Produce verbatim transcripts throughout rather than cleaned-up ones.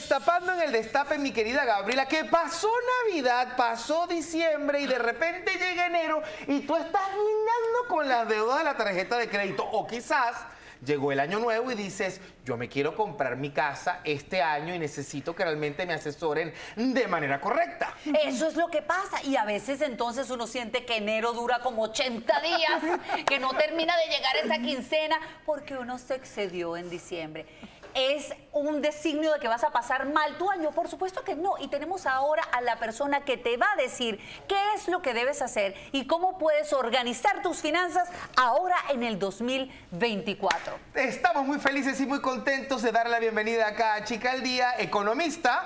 Destapando en el destape, mi querida Gabriela, que pasó Navidad, pasó diciembre y de repente llega enero y tú estás minando con las deudas de la tarjeta de crédito. O quizás llegó el año nuevo y dices, yo me quiero comprar mi casa este año y necesito que realmente me asesoren de manera correcta. Eso es lo que pasa. Y a veces entonces uno siente que enero dura como ochenta días, que no termina de llegar esa quincena porque uno se excedió en diciembre. ¿Es un designio de que vas a pasar mal tu año? Por supuesto que no. Y tenemos ahora a la persona que te va a decir qué es lo que debes hacer y cómo puedes organizar tus finanzas ahora en el dos mil veinticuatro. Estamos muy felices y muy contentos de dar la bienvenida acá a Chica al Día, economista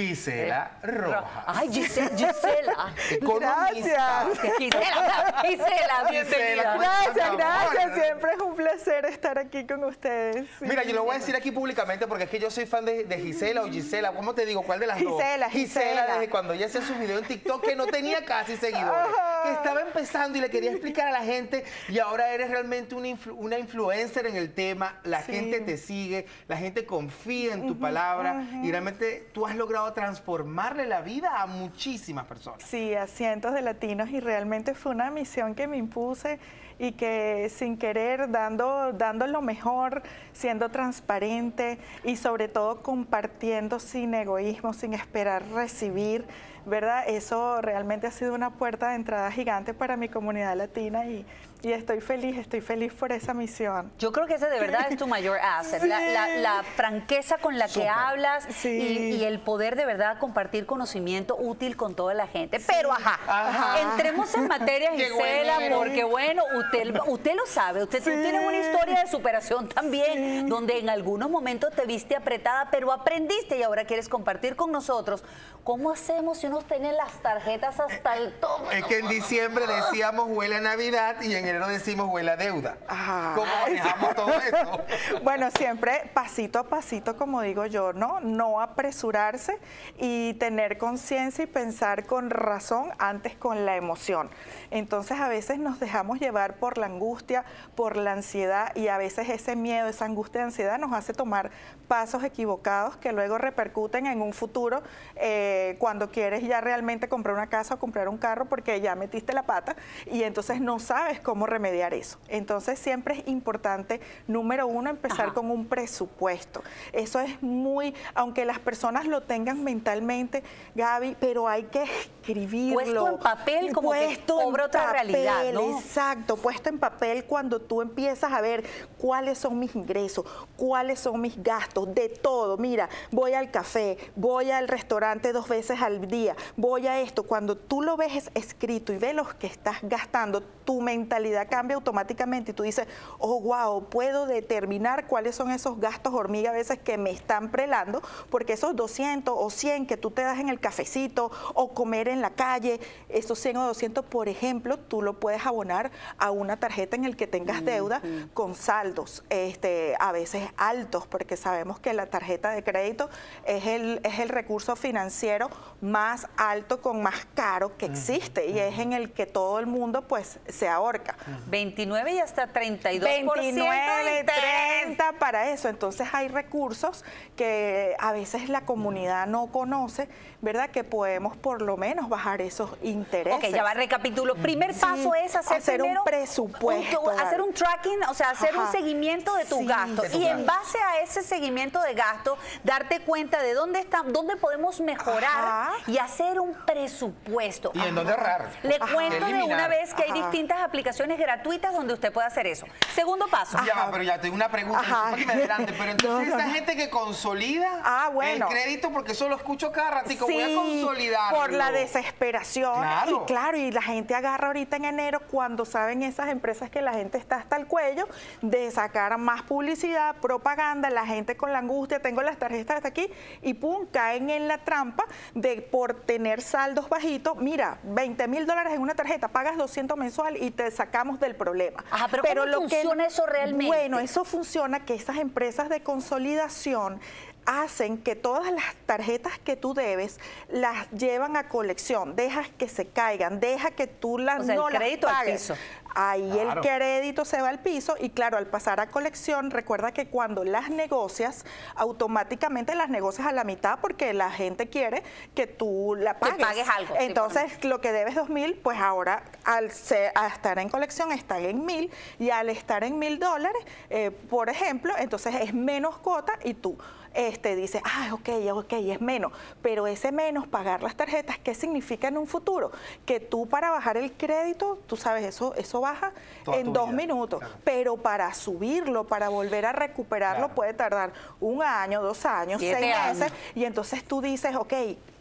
Gisela Rojas. Ay, Gisela. Gisela. Economista. Gracias. Gisela, Gisela, bienvenida. Gracias, gracias. Siempre es un placer estar aquí con ustedes. Sí. Mira, yo lo voy a decir aquí públicamente porque es que yo soy fan de, de Gisela o Gisela. ¿Cómo te digo? ¿Cuál de las Gisela, dos? Gisela. Gisela, desde cuando ella hacía sus videos en TikTok que no tenía casi seguidores. Que estaba empezando y le quería explicar a la gente y ahora eres realmente una, influ una influencer en el tema. La Sí. gente te sigue, la gente confía en tu uh-huh, palabra uh-huh. y realmente tú has logrado transformarle la vida a muchísimas personas. Sí, a cientos de latinos y realmente fue una misión que me impuse y que sin querer, dando, dando lo mejor, siendo transparente y sobre todo compartiendo sin egoísmo, sin esperar recibir, ¿verdad? Eso realmente ha sido una puerta de entrada gigante para mi comunidad latina y, y estoy feliz, estoy feliz por esa misión. Yo creo que ese de verdad es tu mayor asset, sí. la, la, la franqueza con la que Super. hablas sí. y, y el poder de verdad compartir conocimiento útil con toda la gente. Sí. Pero ajá, ajá, entremos en materia, Gisela, porque bueno, usted, usted lo sabe, usted sí. tiene una historia de superación también, sí. donde en algunos momentos te viste apretada, pero aprendiste y ahora quieres compartir con nosotros. ¿Cómo hacemos si uno tiene las tarjetas hasta el tope? Es que en diciembre decíamos huele a Navidad y en enero decimos huele a deuda. Ajá. ¿Cómo manejamos todo eso? Bueno, siempre pasito a pasito, como digo yo, ¿no? No apresurarse y tener conciencia y pensar con razón antes con la emoción. Entonces a veces nos dejamos llevar por la angustia, por la ansiedad y a veces ese miedo, esa angustia y ansiedad nos hace tomar pasos equivocados que luego repercuten en un futuro eh, cuando quieres ya realmente comprar una casa o comprar un carro porque ya metiste la pata y entonces no sabes cómo remediar eso. Entonces siempre es importante, número uno, empezar Ajá. con un presupuesto. Eso es muy, aunque las personas lo tengan mentalmente, Gaby, pero hay que escribirlo. Puesto en papel como puesto que cobra otra papel, realidad, ¿no? Exacto, puesto en papel cuando tú empiezas a ver cuáles son mis ingresos, cuáles son mis gastos, de todo. Mira, voy al café, voy al restaurante dos veces al día, voy a esto. Cuando tú lo ves escrito y ves los que estás gastando, tu mentalidad cambia automáticamente y tú dices, oh, wow, puedo determinar cuáles son esos gastos hormiga a veces que me están prelando, porque esos doscientos o cien que tú te das en el cafecito o comer en la calle, esos cien o doscientos, por ejemplo, tú lo puedes abonar a una tarjeta en el que tengas deuda uh-huh. con saldos, este, a veces altos, porque sabemos que la tarjeta de crédito es el, es el recurso financiero más alto con más caro que existe uh-huh. y es en el que todo el mundo pues se ahorca. veintinueve y hasta treinta y dos por ciento veintinueve, treinta para eso. Entonces hay recursos que a veces la comunidad no conoce, ¿verdad? Que podemos por lo menos bajar esos intereses. Ok, ya va, recapitulo. Primer sí, paso es hacer, hacer primero un presupuesto. Un, hacer un tracking, o sea, hacer Ajá. un seguimiento de tus sí, gastos. Y en base a ese seguimiento de gastos, darte cuenta de dónde está, dónde podemos mejorar Ajá. y hacer un presupuesto. Y Ajá. en dónde ahorrar. Le Ajá. cuento de una vez que Ajá. hay distintas aplicaciones gratuitas donde usted puede hacer eso. Segundo paso. Ya va, pero ya tengo una pregunta, que me adelante, pero entonces no, no, esa no. gente que consolida ah, bueno. el crédito, porque eso lo escucho cada ratico, sí, voy a consolidar. Por la desesperación. Claro. Y claro, y la gente agarra ahorita en enero cuando saben esas empresas que la gente está hasta el cuello de sacar más publicidad, propaganda, la gente con la angustia, tengo las tarjetas hasta aquí y pum, caen en la trampa de por tener saldos bajitos, mira, veinte mil dólares en una tarjeta, pagas doscientos mensual y te sacamos del problema. Ajá, pero, pero ¿cómo lo funciona que, eso realmente? Bueno, eso funciona que esas empresas de consolidación hacen que todas las tarjetas que tú debes las llevan a colección, dejas que se caigan, deja que tú las O sea, no el crédito las al pagues. piso. Ahí Claro. el crédito se va al piso y claro, al pasar a colección, recuerda que cuando las negocias, automáticamente las negocias a la mitad porque la gente quiere que tú la pagues. pagues algo, sí, Entonces, lo que debes dos mil, pues ahora al, ser- al estar en colección está en mil y al estar en mil dólares, eh, por ejemplo, entonces es menos cuota y tú este, dices, ah, ok, ok, es menos, pero ese menos, pagar las tarjetas, ¿qué significa en un futuro? Que tú para bajar el crédito, tú sabes, eso, eso baja Toda en tu dos vida, minutos, claro. pero para subirlo, para volver a recuperarlo, Claro. puede tardar un año, dos años, Siete seis años. meses, y entonces tú dices, ok,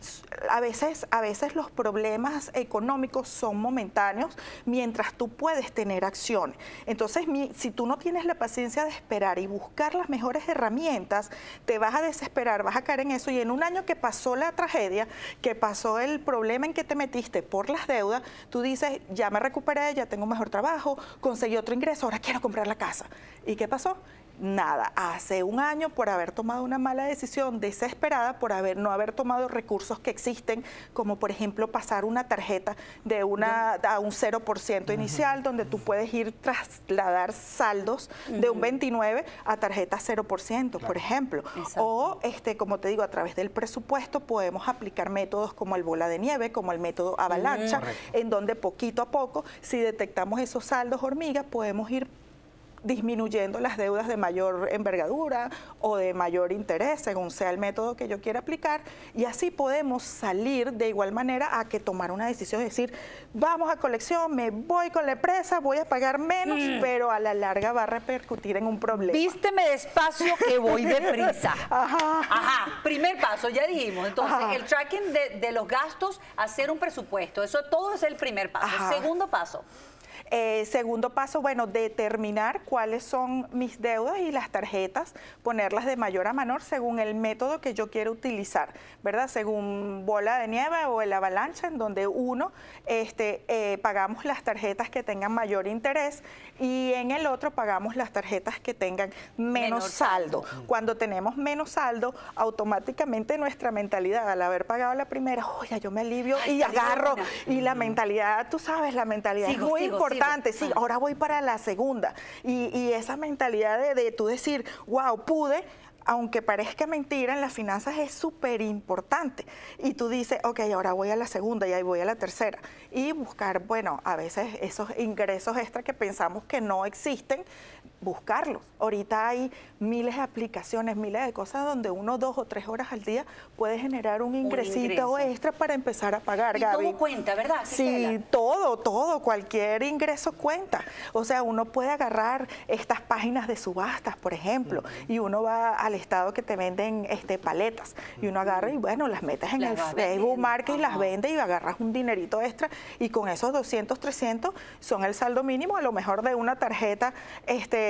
a veces, a veces los problemas económicos son momentáneos mientras tú puedes tener acciones. Entonces, mi- si tú no tienes la paciencia de esperar y buscar las mejores herramientas, te vas a desesperar, vas a caer en eso y en un año que pasó la tragedia, que pasó el problema en que te metiste por las deudas, tú dices, ya me recuperé, ya tengo un mejor trabajo, conseguí otro ingreso, ahora quiero comprar la casa. ¿Y qué pasó? Nada, hace un año por haber tomado una mala decisión desesperada, por haber no haber tomado recursos que existen, como por ejemplo pasar una tarjeta de una a un cero por ciento inicial, donde tú puedes ir trasladar saldos de un veintinueve a tarjeta cero por ciento, por ejemplo. Exacto. O este, como te digo, a través del presupuesto podemos aplicar métodos como el bola de nieve, como el método avalancha, en donde poquito a poco, si detectamos esos saldos hormigas, podemos ir disminuyendo las deudas de mayor envergadura o de mayor interés, según sea el método que yo quiera aplicar, y así podemos salir de igual manera a que tomar una decisión, es decir, vamos a colección, me voy con la empresa, voy a pagar menos, pero a la larga va a repercutir en un problema. Vísteme despacio que voy deprisa. Ajá. Ajá. Primer paso, ya dijimos. Entonces, Ajá. el tracking de, de los gastos, hacer un presupuesto. Eso todo es el primer paso. Ajá. Segundo paso. Eh, segundo paso, bueno, determinar cuáles son mis deudas y las tarjetas, ponerlas de mayor a menor según el método que yo quiero utilizar, ¿verdad? Según bola de nieve o el avalancha, en donde uno este, eh, pagamos las tarjetas que tengan mayor interés y en el otro pagamos las tarjetas que tengan menos Menor saldo. saldo. Cuando tenemos menos saldo, automáticamente nuestra mentalidad, al haber pagado la primera, oye, yo me alivio Ay, y salió agarro, una. y la mentalidad, tú sabes, la mentalidad Sigo, es muy sigo, importante. Sí, sigo. ahora voy para la segunda. Y, y esa mentalidad de, de tú decir, wow, pude, aunque parezca mentira, en las finanzas es súper importante. Y tú dices, ok, ahora voy a la segunda y ahí voy a la tercera. Y buscar, bueno, a veces esos ingresos extra que pensamos que no existen, buscarlos. Ahorita hay miles de aplicaciones, miles de cosas donde uno, dos o tres horas al día puede generar un ingresito ingreso. extra para empezar a pagar, Y Gaby. todo cuenta, ¿verdad, Gisela? Sí, todo, todo, cualquier ingreso cuenta. O sea, uno puede agarrar estas páginas de subastas, por ejemplo, y uno va al estado que te venden este, paletas, y uno agarra y bueno, las metes en Las el vas Facebook vendiendo. Market y las Ajá. vende y agarras un dinerito extra, y con esos doscientos, trescientos son el saldo mínimo, a lo mejor de una tarjeta este,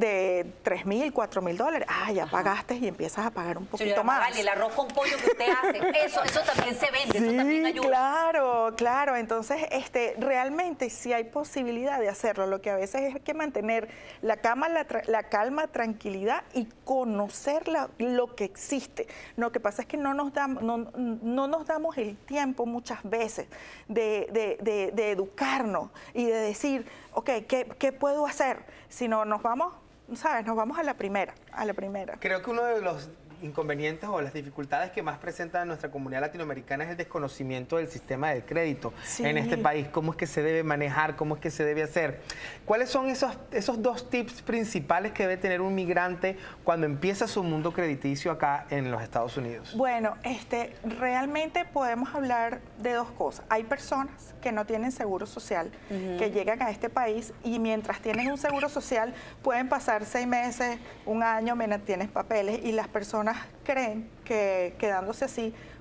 de tres mil, cuatro mil dólares. Ah, ya pagaste y empiezas a pagar un poquito Señora más. Magali, el arroz con pollo que usted hace, eso, eso también se vende, eso también Sí, ayuda. claro, claro. Entonces, este, realmente sí hay posibilidad de hacerlo. Lo que a veces es que mantener la calma, la, tra- la calma, tranquilidad y conocer la- lo que existe. Lo que pasa es que no nos, dam- no, no nos damos el tiempo muchas veces de, de- de- de educarnos y de decir, ok, ¿qué, qué puedo hacer? Si no, nos vamos, ¿sabes? Nos vamos a la primera, a la primera. Creo que uno de los inconvenientes o las dificultades que más presenta nuestra comunidad latinoamericana es el desconocimiento del sistema del crédito Sí. en este país, cómo es que se debe manejar, cómo es que se debe hacer. ¿Cuáles son esos, esos dos tips principales que debe tener un migrante cuando empieza su mundo crediticio acá en los Estados Unidos? Bueno, este, realmente podemos hablar de dos cosas. Hay personas que no tienen seguro social, que llegan a este país y mientras tienen un seguro social pueden pasar seis meses, un año, mientras tienes papeles y las personas creen que quedándose así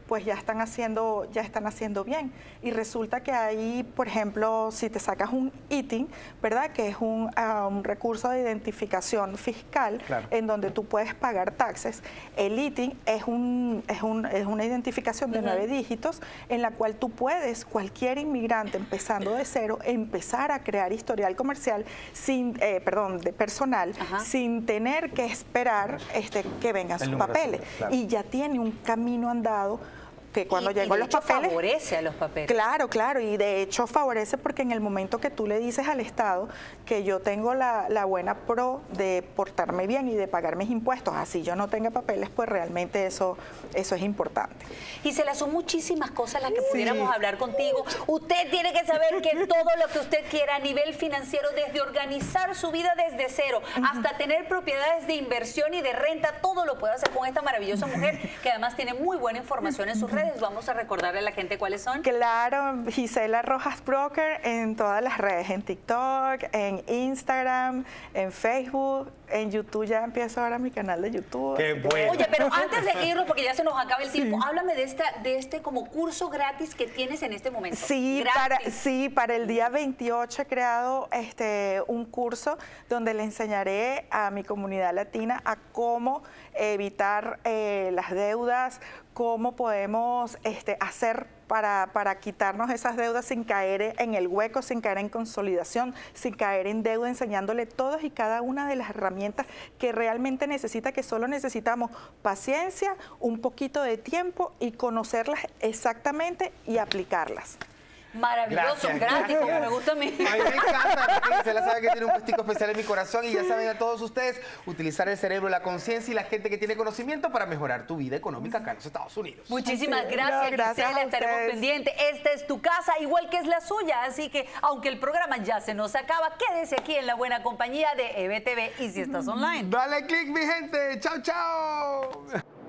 pues ya están haciendo, ya están haciendo bien. Y resulta que ahí, por ejemplo, si te sacas un I T I N, ¿verdad? Que es un, uh, un recurso de identificación fiscal, claro, en donde tú puedes pagar taxes. El I T I N es, un, es, un, es una identificación de uh-huh. nueve dígitos en la cual tú puedes, cualquier inmigrante empezando de cero, empezar a crear historial comercial, sin, eh, perdón, de personal, uh-huh. sin tener que esperar este, que vengan sus papeles. Claro. Y ya tiene un camino andado que cuando y, llegó y de los hecho papeles favorece a los papeles. Claro, claro, y de hecho favorece porque en el momento que tú le dices al Estado que yo tengo la, la buena pro de portarme bien y de pagar mis impuestos, así yo no tenga papeles, pues realmente eso, eso es importante. Gisela, son muchísimas cosas las que sí. pudiéramos hablar contigo. Usted tiene que saber que todo lo que usted quiera a nivel financiero, desde organizar su vida desde cero, uh-huh. hasta tener propiedades de inversión y de renta, todo lo puede hacer con esta maravillosa mujer que además tiene muy buena información en sus redes. Vamos a recordarle a la gente cuáles son. Claro, Gisela Rojas Broker en todas las redes, en TikTok, en Instagram, en Facebook, en YouTube. Ya empiezo ahora mi canal de YouTube. Qué bueno. Oye, pero antes de irnos, porque ya se nos acaba el tiempo, sí. háblame de, esta, de este como curso gratis que tienes en este momento. Sí, para, sí, para el día veintiocho he creado este, un curso donde le enseñaré a mi comunidad latina a cómo evitar eh, las deudas, cómo podemos este, hacer para, para quitarnos esas deudas sin caer en el hueco, sin caer en consolidación, sin caer en deuda, enseñándole todas y cada una de las herramientas que realmente necesita, que solo necesitamos paciencia, un poquito de tiempo y conocerlas exactamente y aplicarlas. Maravilloso, gracias, gratis, como me gusta a mí. A mí me encanta, porque Gisela sabe que tiene un puestico especial en mi corazón y ya saben a todos ustedes utilizar el cerebro, la conciencia y la gente que tiene conocimiento para mejorar tu vida económica acá en los Estados Unidos. Muchísimas sí, gracias, no, gracias Gisela, estaremos pendientes. Esta es tu casa, igual que es la suya, así que aunque el programa ya se nos acaba, quédese aquí en la buena compañía de E B T V y si estás online. Dale click, mi gente. Chao, chao.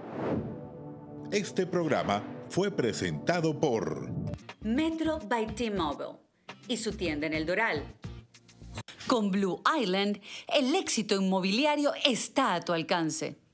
Este programa fue presentado por Metro by T-Mobile y su tienda en El Doral. Con Blue Island, el éxito inmobiliario está a tu alcance.